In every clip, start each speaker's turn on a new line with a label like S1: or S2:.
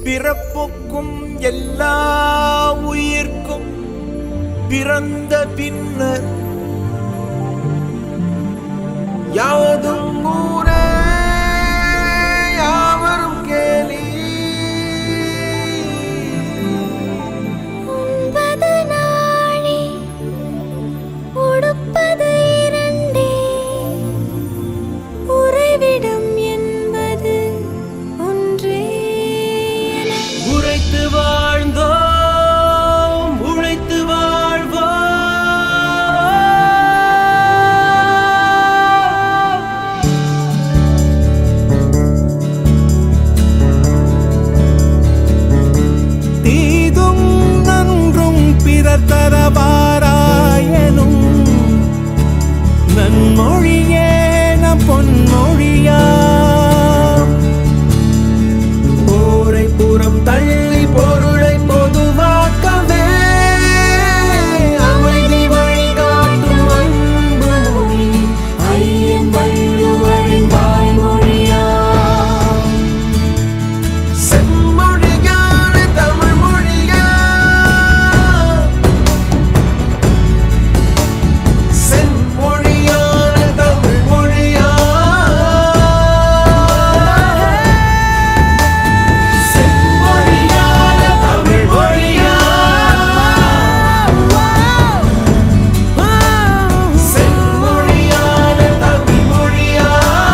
S1: பிறப்புக்கும் எல்லா உயிர்க்கும் பிறந்த பின்னர் யாவதும் ஊரே யாவரும் கேலி.
S2: உண்பது நாழி உடுப்பது இரண்டே, உறைவிடம் என்பது ஒன்றே.
S1: உரைத்து வாழ்ந்தோம் உழைத்து வாழ்வோம். தீதும் நன்றும் பிறர் தரவாராயனும் நன்மொழியே நம் பொன்மொழியா. போரை புறம் தள்ளி பொருளை பொதுவாக்கவே அமைதி வழிகாட்டும் அன்பு மொழி ஐயன் வள்ளுவரின் வாய்மொழியா. செம்மொழியான தமிழ் மொழியா, செம்மொழியான தமிழ் மொழியா. செம்மொழியான தமிழ் மொழியா, செம்மொழியான தமிழ் மொழியா.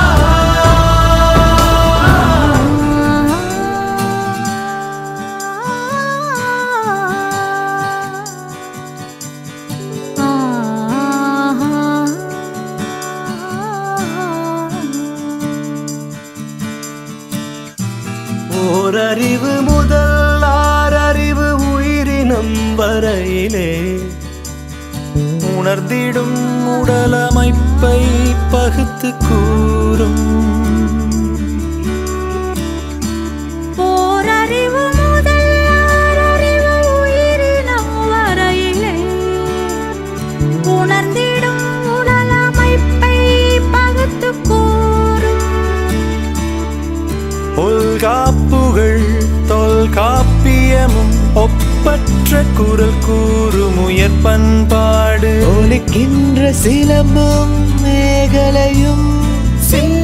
S1: ஓரறிவு முதல் ஆறறிவு உயிரினம் வரையிலே உணர்ந்திடும் உடலமைப்பை பகுத்து கூறும்.
S2: ஓரறிவு முதல் ஆறறிவு உயிரினம் வரையிலே உணர்ந்திடும் உடலமைப்பை பகுத்து கூறும்.
S1: தொல்காப்புகள் தொல்காப்பியமும் ஒப்பற்ற குரல் கூறும் உயர் பண்பாடு. ஒலிக்கின்ற சிலம்பும் மேகலையும்